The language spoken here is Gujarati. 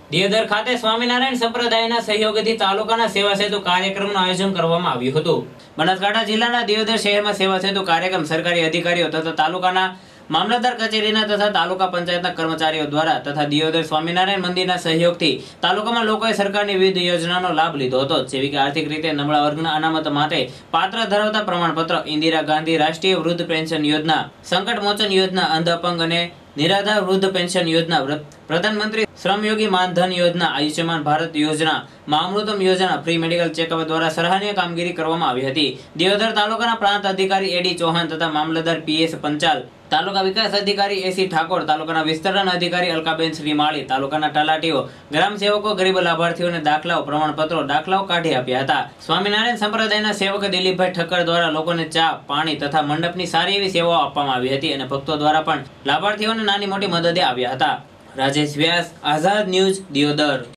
દિયોદર ખાતે સ્વામિનારાયણ સંપ્રદાયના સહયોગથી તાલુકાના સેવા સેતુ કાર્યક્રમનું આયોજન કરવામાં આવ્યું હતું। બનાસકાંઠા જિલ્લાના દિયોદર શહેરમાં સેવા સેતુ કાર્યક્રમ સરકારી અધિકારીઓ તથા તાલુકાના મામલતદાર કચેરીના તથા તાલુકા પંચાયતના કર્મચારીઓ દ્વારા તથા દિયોદર સ્વામિનારાયણ મંદિરના સહયોગથી તાલુકામાં લોકોએ સરકારની વિવિધ યોજનાનો લાભ લીધો હતો, જેવી કે આર્થિક રીતે નબળા વર્ગના અનામત માટે પાત્ર ધરાવતા પ્રમાણપત્ર, ઇન્દિરા ગાંધી રાષ્ટ્રીય વૃદ્ધ પેન્શન યોજના, સંકટ મોચન યોજના, અંધ અપંગ અને નિરાધાર વૃદ્ધ પેન્શન યોજના, પ્રધાનમંત્રી શ્રમયોગી માનધન યોજના, આયુષ્યમાન ભારત યોજના, મામૃતમ યોજના, ફ્રી મેડિકલ ચેકઅપ દ્વારા સરાહનીય કામગીરી કરવામાં આવી હતી। દિયોદર તાલુકાના પ્રાંત અધિકારી એડી ચૌહાણ તથા મામલતદાર પીએસ પંચાલ, તાલુકા વિકાસ અધિકારી એસી ઠાકોર, તાલુકાના વિસ્તરણ અધિકારી અલકાબેન શ્રીમાળી, તાલુકાના તલાટીઓ, ગ્રામ સેવકો ગરીબ લાભાર્થીઓને દાખલાઓ, પ્રમાણપત્રો, દાખલાઓ કાઢી આપ્યા હતા। સ્વામિનારાયણ સંપ્રદાયના સેવક દિલીપભાઈ ઠક્કર દ્વારા લોકોને ચા, પાણી તથા મંડપની સારી એવી સેવાઓ આપવામાં આવી હતી અને ભક્તો દ્વારા પણ લાભાર્થીઓને નાની મોટી મદદે આવ્યા હતા। રાજેશ વ્યાસ, આઝાદ ન્યૂઝ, દિયોદર।